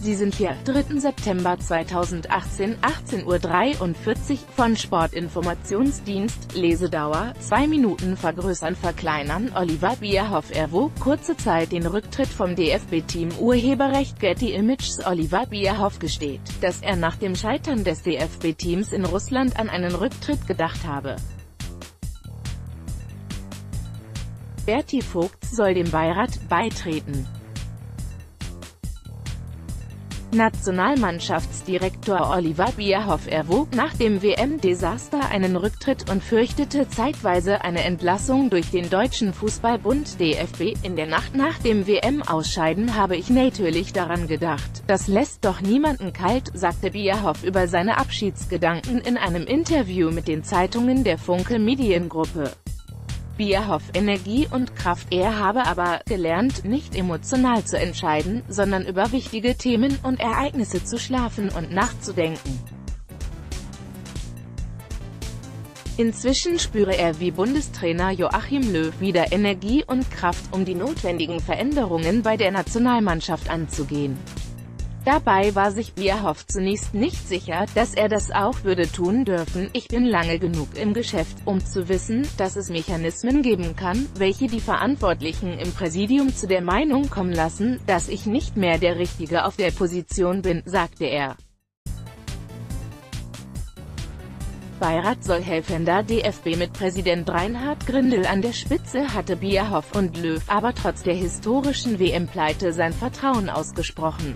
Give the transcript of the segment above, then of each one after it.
Sie sind hier, 3. September 2018, 18:43 Uhr, von Sportinformationsdienst, Lesedauer, 2 Minuten vergrößern verkleinern. Oliver Bierhoff erwog kurze Zeit den Rücktritt vom DFB-Team. Urheberrecht Getty Images. Oliver Bierhoff gesteht, dass er nach dem Scheitern des DFB-Teams in Russland an einen Rücktritt gedacht habe. Berti Vogt soll dem Beirat beitreten. Nationalmannschaftsdirektor Oliver Bierhoff erwog nach dem WM-Desaster einen Rücktritt und fürchtete zeitweise eine Entlassung durch den Deutschen Fußballbund (DFB). In der Nacht nach dem WM-Ausscheiden habe ich natürlich daran gedacht. Das lässt doch niemanden kalt, sagte Bierhoff über seine Abschiedsgedanken in einem Interview mit den Zeitungen der Funke Mediengruppe. Bierhoff: Energie und Kraft. Er habe aber gelernt, nicht emotional zu entscheiden, sondern über wichtige Themen und Ereignisse zu schlafen und nachzudenken. Inzwischen spüre er wie Bundestrainer Joachim Löw wieder Energie und Kraft, um die notwendigen Veränderungen bei der Nationalmannschaft anzugehen. Dabei war sich Bierhoff zunächst nicht sicher, dass er das auch würde tun dürfen. Ich bin lange genug im Geschäft, um zu wissen, dass es Mechanismen geben kann, welche die Verantwortlichen im Präsidium zu der Meinung kommen lassen, dass ich nicht mehr der Richtige auf der Position bin, sagte er. Beirat soll helfen. Der DFB mit Präsident Reinhard Grindel an der Spitze hatte Bierhoff und Löw aber trotz der historischen WM-Pleite sein Vertrauen ausgesprochen.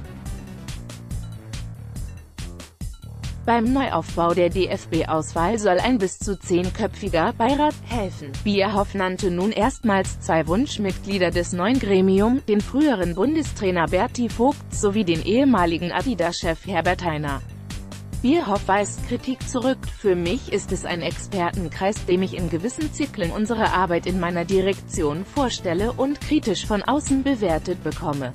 Beim Neuaufbau der DFB-Auswahl soll ein bis zu 10-köpfiger Beirat helfen. Bierhoff nannte nun erstmals 2 Wunschmitglieder des neuen Gremium, den früheren Bundestrainer Berti Vogt sowie den ehemaligen Adidas-Chef Herbert Hainer. Bierhoff weist Kritik zurück: Für mich ist es ein Expertenkreis, dem ich in gewissen Zyklen unsere Arbeit in meiner Direktion vorstelle und kritisch von außen bewertet bekomme.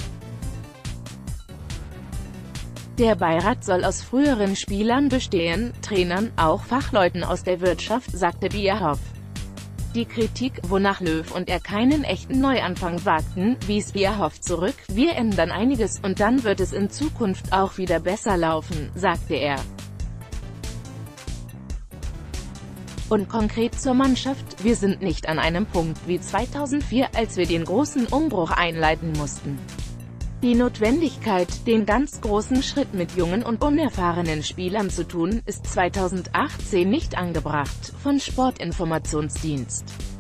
Der Beirat soll aus früheren Spielern bestehen, Trainern, auch Fachleuten aus der Wirtschaft, sagte Bierhoff. Die Kritik, wonach Löw und er keinen echten Neuanfang wagten, wies Bierhoff zurück: Wir ändern einiges, und dann wird es in Zukunft auch wieder besser laufen, sagte er. Und konkret zur Mannschaft: Wir sind nicht an einem Punkt wie 2004, als wir den großen Umbruch einleiten mussten. Die Notwendigkeit, den ganz großen Schritt mit jungen und unerfahrenen Spielern zu tun, ist 2018 nicht angebracht. Von Sportinformationsdienst.